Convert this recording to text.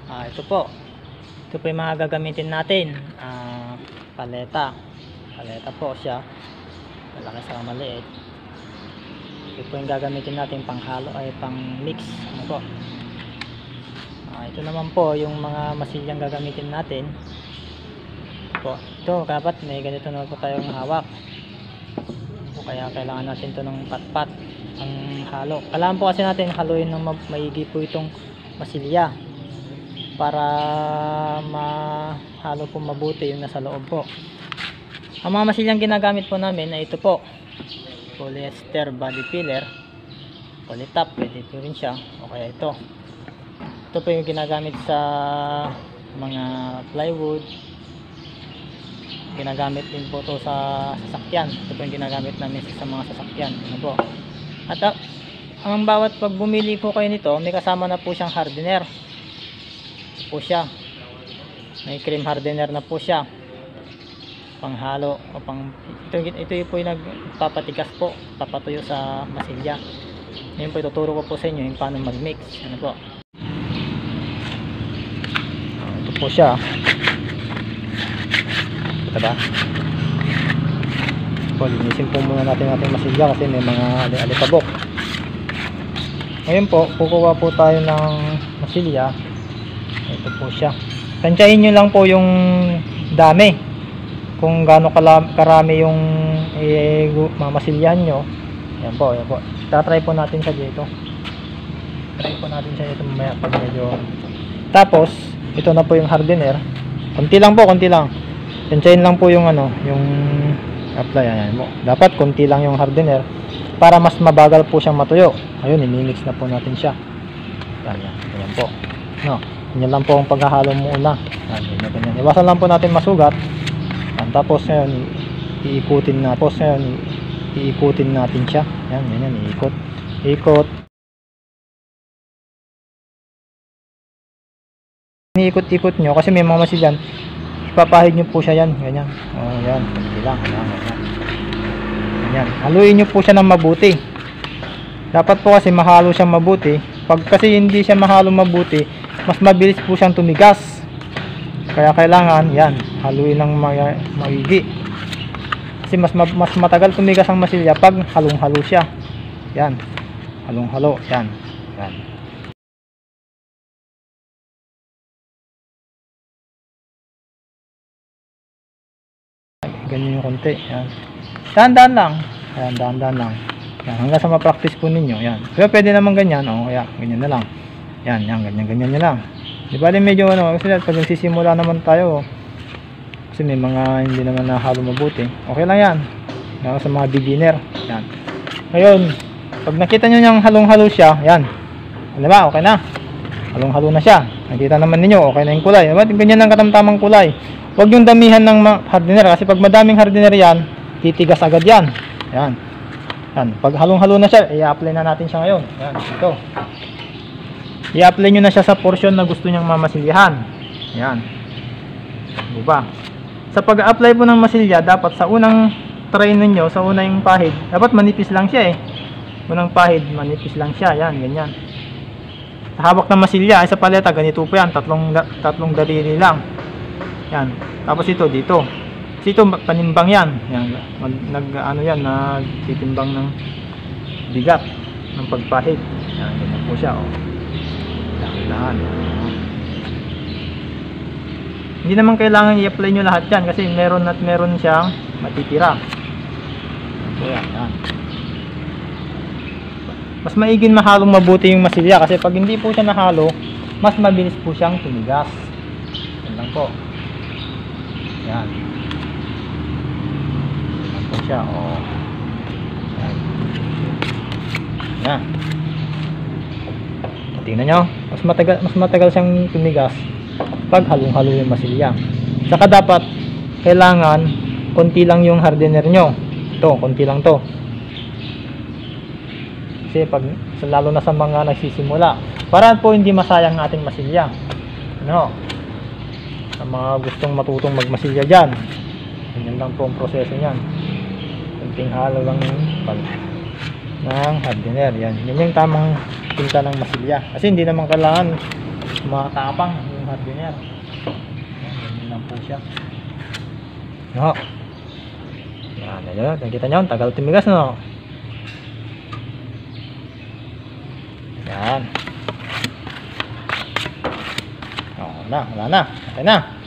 Ito po. Ito po yung mga gagamitin natin. Paleta. Paleta po siya. Malaki sa maliit. Ito po yung gagamitin natin panghalo ay pang mix. Ano po? Ito naman po yung mga masilyang gagamitin natin. Ito dapat may ganito naman po tayong hawak. Kaya kailangan natin ito ng patpat ang halo. Kailangan po kasi natin haluin ng maigi po itong masilya para mahalo po mabuti yung nasa loob po. Ang mga masilyang ginagamit po namin ay ito po, polyester body filler, polytop, pwede po rin siya, o kaya ito po yung ginagamit sa mga plywood, ginagamit din po ito sa sasakyan. Ito po yung ginagamit namin sa mga sasakyan. Ano po? At ang bawat pag bumili po kayo nito, may kasama na po siyang hardener. Ito po siya. May cream hardener na po siya. Panghalo o ito po yung nagpapatigas po, papatuyo sa masilya. Ngayon po ituturo ko po sa inyo yung paano mag-mix. Ano po? Ito po siya. Ito ba? Linisin po muna natin ating masilya kasi may mga alikabok. Ngayon po, kukuha po tayo ng masilya. Ito po siya. Tansyahin nyo lang po yung dami. Kung gaano karami yung mamasilyahan nyo. Yan po, yan po. Tatry po natin siya dito. Try po natin siya dito mamaya pag medyo. Tapos, ito na po yung hardener. Konti lang po, konti lang. Tansyahin lang po yung yung apply. Ayan mo. Dapat konti lang yung hardener para mas mabagal po siyang matuyo. Ayun, imimix na po natin siya. Ayan po. No, yan lang po ang paghahalo muna. Ganyan. Iwasan lang po natin masugat. Tapos ngayon iikutin na. Tapos ngayon iikutin natin siya. Ayan, ganyan, iikot. Iikot nyo kasi may mga masilyan. Ipapahid nyo po siya yan. Ganyan. Yan. Kunti lang. Ganyan. Haluin nyo po siya ng mabuti. Dapat po kasi mahalo siyang mabuti. Pag kasi hindi siya mahalo mabuti, mas mabilis po siyang tumigas. Kaya kailangan yan, haluin ng maigi. Kasi mas matagal tumigas ang masilya pag halong-halo siya. Yan. Halong-halo. Yan. Yan. Ganyan yung konti. Yan. Dahan-dahan lang. Ayan, dahan-dahan lang. Yan, hanggang sa ma-practice po ninyo. Yan. Kaya pwede naman ganyan. Kaya ganyan na lang. Yan, ganyan nyo lang. Di ba medyo kasi pag nagsisimula naman tayo, kasi may mga hindi naman nahalo mabuti. Okay lang yan. Yan sa mga beginner. Yan. Ngayon, pag nakita nyo yung halong-halo siya, yan. Di ba? Okay na. Halong-halo na siya. Nakita naman ninyo, okay na yung kulay. Diba? Ganyan ang katamtamang kulay. Huwag yung damihan ng hardener kasi pag madaming hardener yan, titigas agad yan. Yan. Pag halong-halo na siya, i-apply na natin siya ngayon. Yan, ito. I-apply nyo na siya sa portion na gusto nyang mamasilyahan. Yan. Diba? Sa pag-apply po ng masilya, dapat sa unang try ninyo, sa unang pahid, dapat manipis lang siya Unang pahid, manipis lang siya. Yan, ganyan. Sa hawak ng masilya, sa paleta, ganito po yan. Tatlong daliri lang. Yan. Tapos ito dito. Kasi ito panimbang yan. Yan. Nagtitimbang ng bigat ng pagpahid. Yan, ganyan po siya. Dahan. Hindi naman kailangan i-apply nyo lahat yan kasi meron siyang matitira. So yan. Mas maiging mahalong mabuti yung masilya kasi pag hindi po siya nahalo, mas mabilis po siyang tumigas. Yan lang po. Yan. Yan po siya. Yan. Tingnan nyo. Mas matagal siyang tumigas pag halong-halo yung masilya. Saka dapat kailangan konti lang yung hardener nyo. Ito, konti lang to. Kasi lalo na sa mga nagsisimula, para po hindi masayang ating masilya. Sa mga gustong matutong magmasilya dyan, ganyan lang po ang proseso nyan. Kunting halo lang ng hardener. Yan yung tamang tinta ng masilya. Kasi hindi naman kailangan matapang yung hardware. Ganyan lang po siya. No. Yan, yan. Nakikita nyo, tagal tumigas, no? Yan. Oh, wala na. Okay na.